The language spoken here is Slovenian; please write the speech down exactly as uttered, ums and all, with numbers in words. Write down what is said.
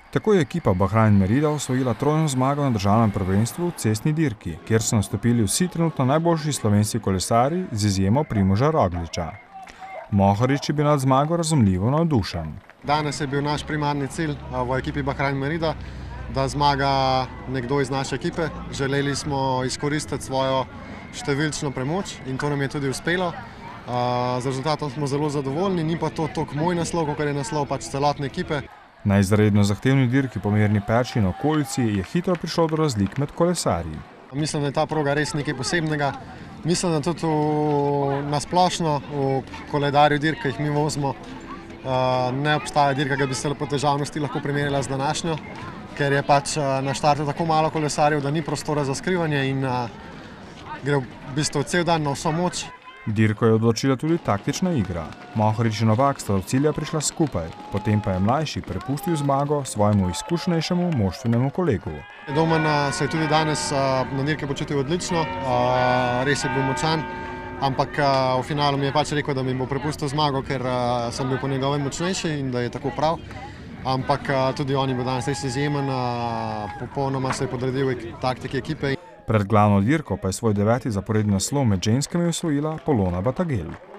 Tako je ekipa Bahrain Merida osvojila trojno zmago na državnem prvenstvu v cestni dirki, kjer so nastopili vsi trenutno najboljši slovenski kolesarji z izjemo Primoža Rogliča. Mohorič je bil nad zmago razumljivo navdušen. Danes je bil naš primarni cilj v ekipi Bahrain Merida, da zmaga nekdo iz naše ekipe. Želeli smo izkoristiti svojo številčno premoč in to nam je tudi uspelo. Z rezultatom smo zelo zadovoljni, ni pa to toliko moj naslov, kot je naslov pač celotne ekipe. Na izredno zahtevni dirki po Mirni Peči in okolici je hitro prišlo do razlik med kolesarji. Mislim, da je ta proga res nekaj posebnega. Mislim, da tudi na splošno v koledarju dirk, ki jih mi vozimo, ne obstaja dirka, ki bi se po težavnosti lahko primerjala z današnjo, ker je pač na štartu tako malo kolesarjev, da ni prostora za skrivanje in gre v bistvu cel dan na vso moč. Dirko je odločila tudi taktična igra. Mohorič in Novak sta do cilja prišla skupaj, potem pa je mlajši prepustil zmago svojemu izkušenejšemu moštvenemu kolegu. Domen se je tudi danes na dirke počutil odlično, res je bil močan, ampak v finalu mi je pač rekel, da mi bo prepustil zmago, ker sem bil po njegovem močnejši in da je tako prav. Ampak tudi on je bil danes res izjemen, popolnoma se je podredil taktiki ekipe. Pred glavno dirko pa je svoj deveti zaporedni naslov med ženskami osvojila Polona Batagel.